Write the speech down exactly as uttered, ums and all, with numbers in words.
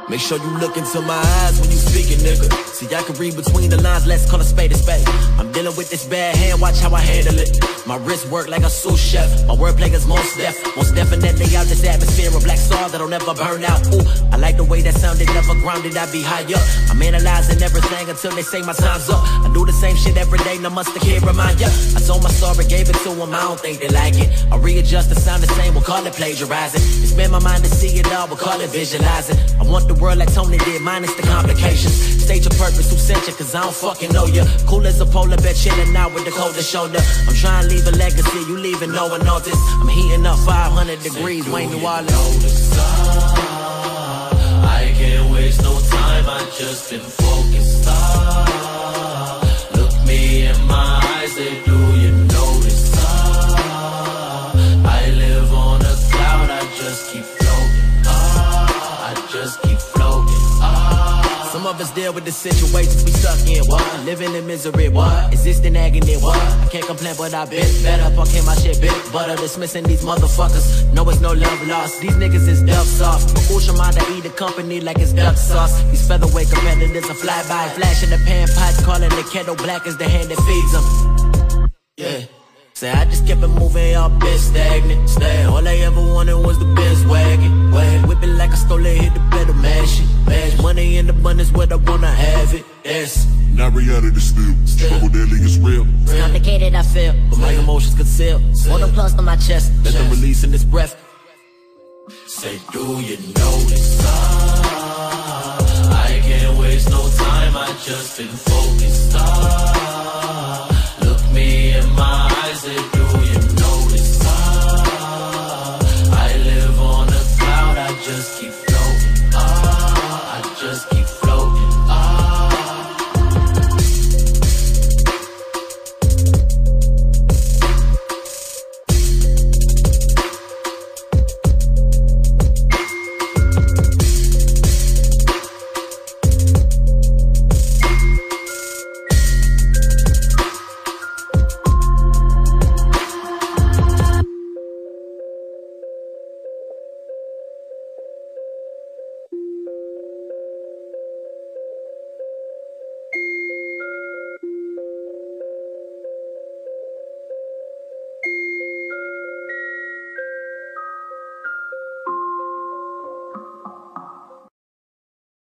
Make sure you look into my eyes when you speaking, nigga. See, I can read between the lines, let's call a spade a spade. I'm dealing with this bad hand, watch how I handle it. My wrist work like a sous chef. My wordplay is most deaf. Most definitely out this atmosphere of black star that'll never burn out. Ooh, I like the way that sounded, never grounded, I be high up. I'm analyzing everything until they say my time's up. I do the same shit every day, no must the kid remind ya. I told my story, gave it to them, I don't think they like it. I readjust the sound the same, we'll call it plagiarizing. It's been my mind to see it all, we'll call it visualizing. I want the world like Tony did, minus the complications. State your purpose, who sent you, cause I don't fucking know ya. Cool as a polar bear, chilling out with the coldest shoulder. I'm trying to leave a legacy, you leaving no one notice. I'm heating up five hundred degrees, Wayne New Orleans. I can't waste no time, I just been focused. Ah, look me in my eyes, say, do you notice? Ah, I live on a cloud, I just keep floating. Ah, I just keep floating. Ah. Some of us deal with the situations we stuck in. What? Living in misery. What? Existing agony. What? I can't complain, but I've been fed up. Okay, my shit bit butter. Dismissing these motherfuckers. No, it's no love lost. These niggas is duck sauce. But Ushamada eat the company like it's duck sauce. These featherweight competitors are fly by. Flashing the pan pots, calling the kettle black as the hand that feeds them. Yeah. Say I just kept it moving, y'all been stagnant. Stay. All I ever wanted was the Benz wagon. Wag. Whip it like I stole it, hit the pedal, mash it. Mash money in the abundance where I wanna have it. Yes. Not reality still. Struggle daily is real. It's complicated, I feel, but my emotions conceal. More than plus on my chest. Let them release in this breath. Say, do you notice? Ah, I can't waste no time, I just been focused. Ah, look me in my eyes, say,